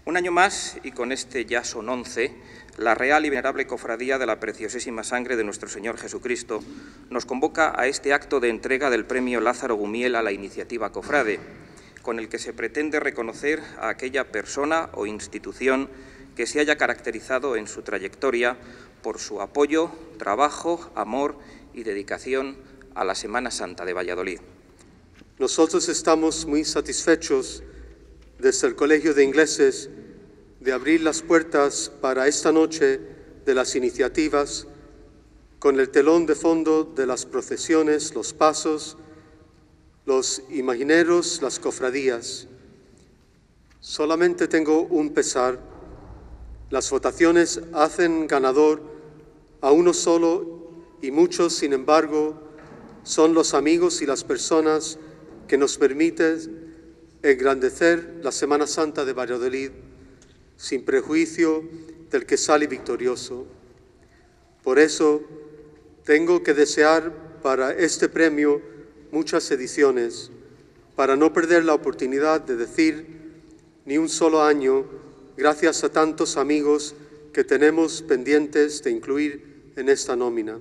Un año más, y con este ya son 11, la Real y Venerable Cofradía de la Preciosísima Sangre de nuestro Señor Jesucristo nos convoca a este acto de entrega del Premio Lázaro Gumiel a la iniciativa Cofrade, con el que se pretende reconocer a aquella persona o institución que se haya caracterizado en su trayectoria por su apoyo, trabajo, amor y dedicación a la Semana Santa de Valladolid. Nosotros estamos muy satisfechos desde el Colegio de Ingleses de abrir las puertas para esta noche de las iniciativas con el telón de fondo de las procesiones, los pasos, los imagineros, las cofradías. Solamente tengo un pesar. Las votaciones hacen ganador a uno solo y muchos, sin embargo, son los amigos y las personas que nos permiten engrandecer la Semana Santa de Valladolid sin prejuicio del que sale victorioso. Por eso tengo que desear para este premio muchas ediciones, para no perder la oportunidad de decir ni un solo año, gracias a tantos amigos que tenemos pendientes de incluir en esta nómina.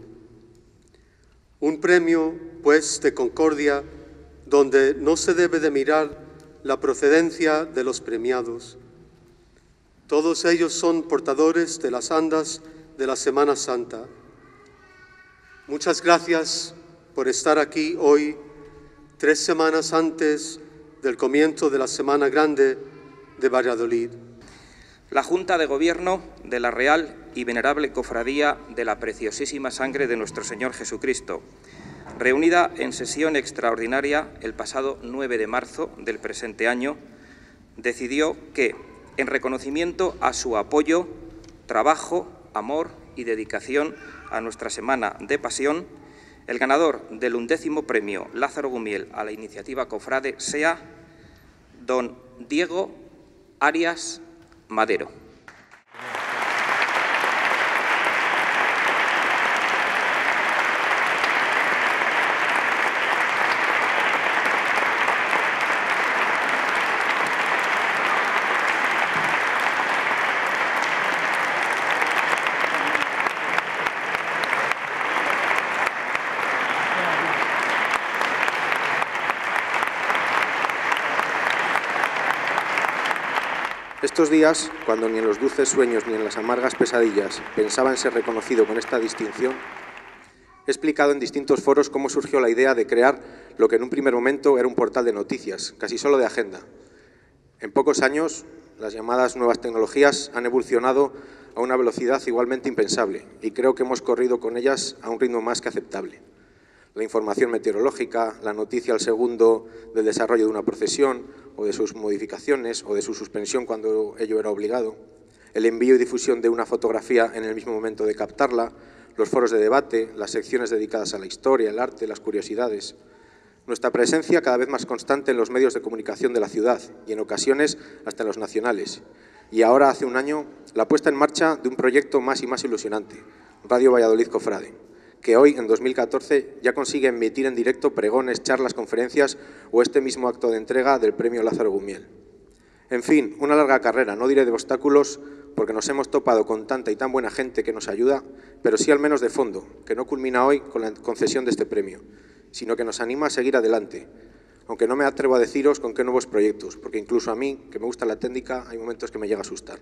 Un premio, pues, de concordia, donde no se debe de mirar la procedencia de los premiados. Todos ellos son portadores de las andas de la Semana Santa. Muchas gracias por estar aquí hoy, 3 semanas antes del comienzo de la Semana Grande de Valladolid. La Junta de Gobierno de la Real y Venerable Cofradía de la Preciosísima Sangre de nuestro Señor Jesucristo, reunida en sesión extraordinaria el pasado 9 de marzo del presente año, decidió que, en reconocimiento a su apoyo, trabajo, amor y dedicación a nuestra Semana de Pasión, el ganador del 11º Premio Lázaro Gumiel a la iniciativa Cofrade sea don Diego Arias Madero. Estos días, cuando ni en los dulces sueños ni en las amargas pesadillas pensaba en ser reconocido con esta distinción, he explicado en distintos foros cómo surgió la idea de crear lo que en un primer momento era un portal de noticias, casi solo de agenda. En pocos años, las llamadas nuevas tecnologías han evolucionado a una velocidad igualmente impensable y creo que hemos corrido con ellas a un ritmo más que aceptable. La información meteorológica, la noticia al segundo del desarrollo de una procesión o de sus modificaciones o de su suspensión cuando ello era obligado, el envío y difusión de una fotografía en el mismo momento de captarla, los foros de debate, las secciones dedicadas a la historia, el arte, las curiosidades. Nuestra presencia cada vez más constante en los medios de comunicación de la ciudad y en ocasiones hasta en los nacionales. Y ahora, hace un año, la puesta en marcha de un proyecto más y más ilusionante, Radio Valladolid Cofrade, que hoy, en 2014, ya consigue emitir en directo pregones, charlas, conferencias o este mismo acto de entrega del Premio Lázaro Gumiel. En fin, una larga carrera, no diré de obstáculos, porque nos hemos topado con tanta y tan buena gente que nos ayuda, pero sí al menos de fondo, que no culmina hoy con la concesión de este premio, sino que nos anima a seguir adelante, aunque no me atrevo a deciros con qué nuevos proyectos, porque incluso a mí, que me gusta la técnica, hay momentos que me llega a asustar.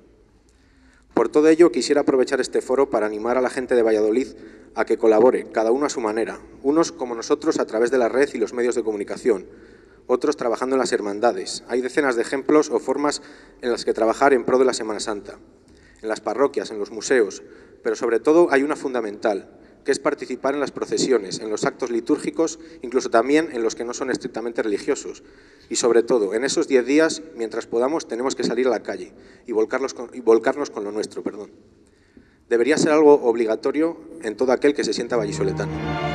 Por todo ello, quisiera aprovechar este foro para animar a la gente de Valladolid a que colabore, cada uno a su manera, unos como nosotros a través de la red y los medios de comunicación, otros trabajando en las hermandades. Hay decenas de ejemplos o formas en las que trabajar en pro de la Semana Santa, en las parroquias, en los museos, pero sobre todo hay una fundamental, que es participar en las procesiones, en los actos litúrgicos, incluso también en los que no son estrictamente religiosos. Y sobre todo, en esos 10 días, mientras podamos, tenemos que salir a la calle y volcarnos con lo nuestro. Debería ser algo obligatorio en todo aquel que se sienta vallisoletano.